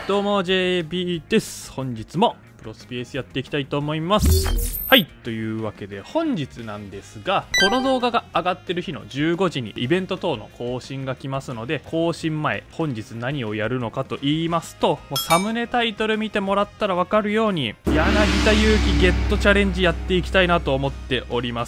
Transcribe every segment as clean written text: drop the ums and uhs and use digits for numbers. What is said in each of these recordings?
どうも JB です。本日もプロスピエスやっていきたいと思います。はい、というわけで本日なんですが、この動画が上がってる日の15時にイベント等の更新が来ますので、更新前本日何をやるのかと言いますと、もうサムネタイトル見てもらったら分かるように柳田悠岐ゲットチャレンジやっていきたいなと思っております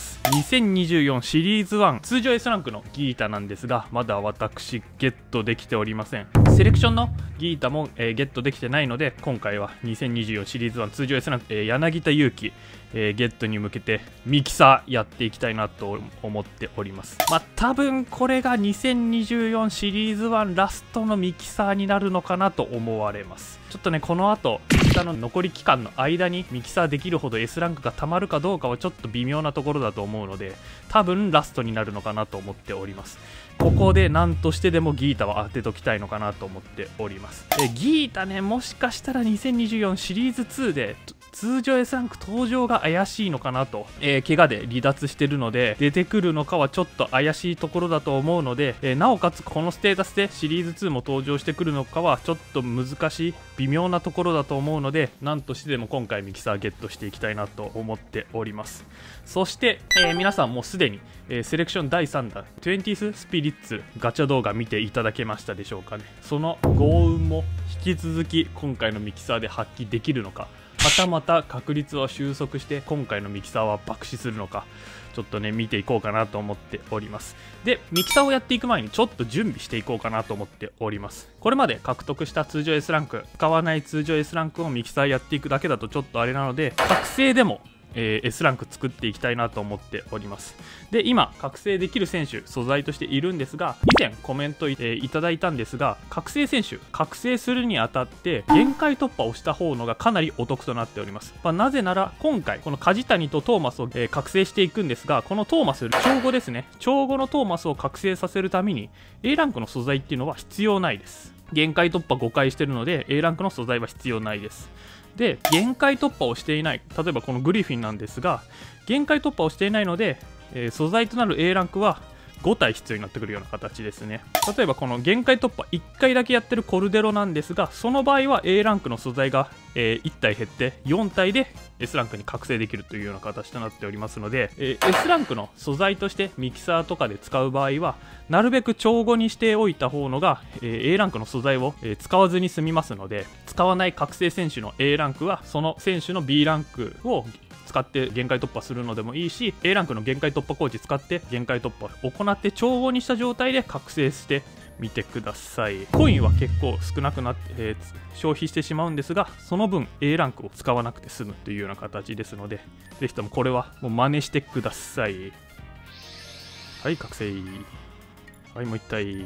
。2024シリーズ1通常 S ランクのギータなんですが、まだ私ゲットできておりません。セレクションのギータも、ゲットできてないので、今回は2024シリーズ1通常 S ランク、柳田悠岐、ゲットに向けてミキサーやっていきたいなと思っております。多分これが2024シリーズ1ラストのミキサーになるのかなと思われます。ちょっとね、この後下の残り期間の間にミキサーできるほど S ランクがたまるかどうかはちょっと微妙なところだと思うので、多分ラストになるのかなと思っております。ここで何としてでもギータは当てときたいのかなと思っております。ギータね、もしかしたら2024シリーズ2で通常 S ランク登場が怪しいのかなと、怪我で離脱してるので出てくるのかはちょっと怪しいところだと思うので、なおかつこのステータスでシリーズ2も登場してくるのかはちょっと難しい微妙なところだと思うので、何としてでも今回ミキサーゲットしていきたいなと思っております。そして、皆さんもうすでに、セレクション第3弾 20th スピリッツガチャ動画見ていただけましたでしょうかね。その幸運も引き続き今回のミキサーで発揮できるのか、はたまた確率は収束して今回のミキサーは爆死するのか、ちょっとね見ていこうかなと思っております。で、ミキサーをやっていく前にちょっと準備していこうかなと思っております。これまで獲得した通常 S ランク、使わない通常 S ランクをミキサーやっていくだけだとちょっとあれなので、覚醒でもS ランク作っていきたいなと思っております。で、今覚醒できる選手素材としているんですが、以前コメントいただいたんですが、覚醒選手覚醒するにあたって限界突破をした方のがかなりお得となっております。なぜなら今回この梶谷とトーマスを、覚醒していくんですが、このトーマス調5ですね、調5のトーマスを覚醒させるために A ランクの素材っていうのは必要ないです。限界突破5回してるので A ランクの素材は必要ないです。で、限界突破をしていない、例えばこのグリフィンなんですが、限界突破をしていないので、素材となる A ランクは5体必要になってくるような形ですね。例えばこの限界突破1回だけやってるコルデロなんですが、その場合は A ランクの素材が、1体減って4体で S ランクに覚醒できるというような形となっておりますので、S ランクの素材としてミキサーとかで使う場合はなるべく調5にしておいた方のが、A ランクの素材を、使わずに済みますので、使わない覚醒選手の A ランクはその選手の B ランクを使って限界突破するのでもいいし、 A ランクの限界突破工事使って限界突破を行って調合にした状態で覚醒してみてください。コインは結構少なくなって、消費してしまうんですが、その分 A ランクを使わなくて済むというような形ですので、ぜひともこれはもう真似してください。はい、覚醒。はい、もう1体。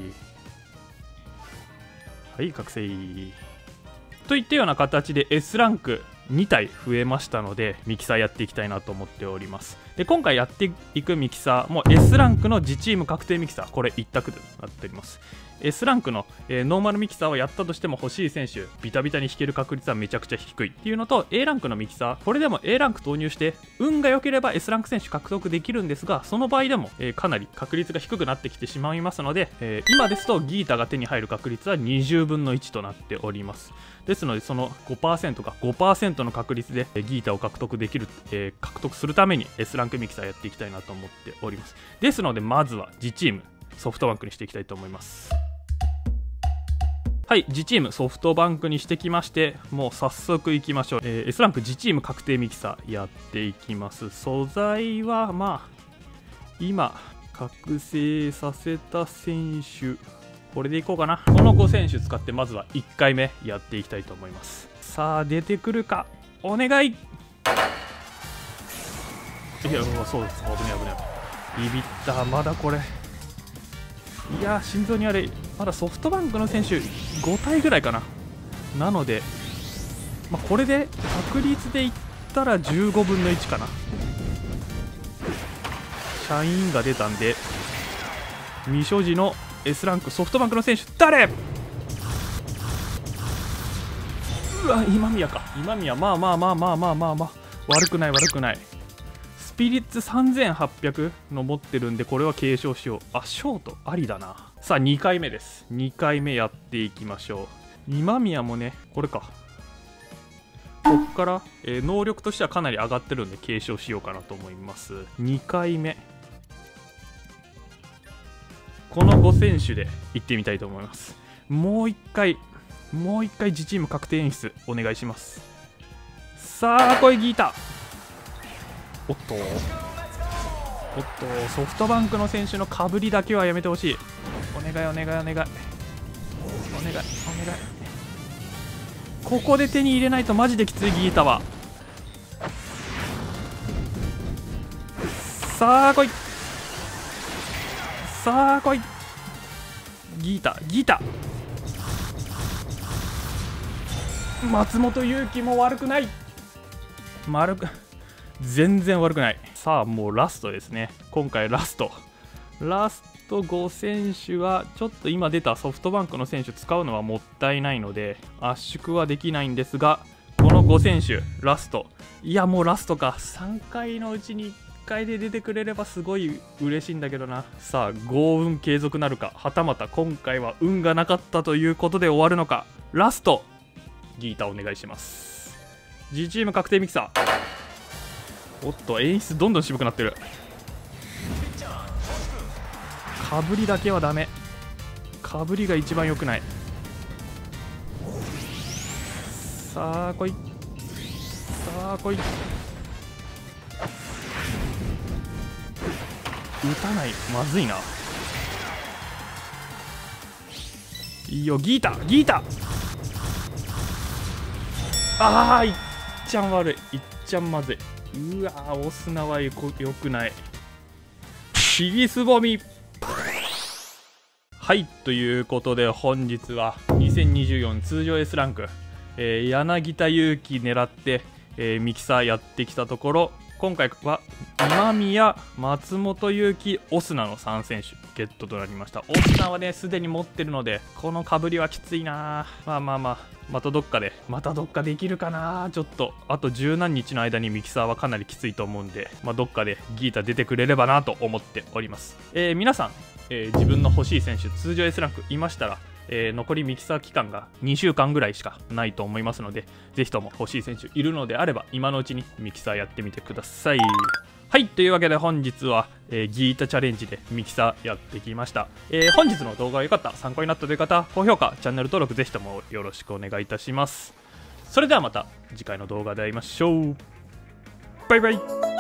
はい、覚醒といったような形で S ランク2体増えましたので、ミキサーやっていきたいなと思っております。で、今回やっていくミキサーも S ランクの自チーム確定ミキサー、これ一択となっております。 S ランクの、ノーマルミキサーをやったとしても欲しい選手ビタビタに引ける確率はめちゃくちゃ低いっていうのと、 A ランクのミキサー、これでも A ランク投入して運が良ければ S ランク選手獲得できるんですが、その場合でも、かなり確率が低くなってきてしまいますので、今ですとギータが手に入る確率は20分の1となっております。ですのでその 5% か 5% の確率でギータを獲得できる、獲得するために S ランクミキサーやっていきたいなと思っております。ですのでまずは自チームソフトバンクにしていきたいと思います。はい、自チームソフトバンクにしてきまして、もう早速いきましょう。S ランク自チーム確定ミキサーやっていきます。素材は今覚醒させた選手、これでいこうかな。この5選手使ってまずは1回目やっていきたいと思います。さあ出てくるか、お願い。いや、そうです、危ね危ね、ビビった。まだこれ、いや心臓にあれ、まだソフトバンクの選手5体ぐらいかな。なので、これで確率でいったら15分の1かな。社員が出たんで、未所持の S ランクソフトバンクの選手誰？うわ、今宮か。今宮、まあ悪くない悪くない。スピリッツ3800の持ってるんで、これは継承しよう。あ、ショートありだな。さあ2回目です。2回目やっていきましょ今宮もね、これか。こっから、能力としてはかなり上がってるんで継承しようかなと思います。2回目。この5選手で行ってみたいと思います。もう一回自チーム確定演出お願いします。さあ、これギータ。おっと、ソフトバンクの選手のかぶりだけはやめてほしい。お願い。ここで手に入れないとマジできついギータは。さあ来いギータ松本裕樹も悪くない。全然悪くない。さあもうラストですね。今回ラスト5選手はちょっと今出たソフトバンクの選手使うのはもったいないので圧縮はできないんですが、この5選手ラスト、いやもうラストか。3回のうちに1回で出てくれればすごい嬉しいんだけどな。さあ豪運継続なるか、はたまた今回は運がなかったということで終わるのか。ラストギータお願いします。 G チーム確定ミキサー。おっと演出どんどん渋くなってる。かぶりだけはダメ。かぶりが一番良くない。さあ来い打たない、まずいな。いいよギータあーいっちゃん悪い、いっちゃんまずい。うわーオスナはよくない。ひぎすぼみ。はい、ということで本日は2024通常 S ランク、柳田悠岐狙って、ミキサーやってきたところ、今回は今宮、松本裕樹、オスナの3選手ゲットとなりました。オスナはねすでに持ってるのでこのかぶりはきついな。またどっかでできるかな。ちょっとあと十何日の間にミキサーはかなりきついと思うんで、どっかでギータ出てくれればなと思っております。皆さん、自分の欲しい選手通常 S ランクいましたら、残りミキサー期間が2週間ぐらいしかないと思いますので、ぜひとも欲しい選手いるのであれば今のうちにミキサーやってみてください。はい、というわけで本日は、ギータチャレンジでミキサーやってきました。本日の動画が良かった、参考になったという方、高評価チャンネル登録ぜひともよろしくお願いいたします。それではまた次回の動画で会いましょう。バイバイ。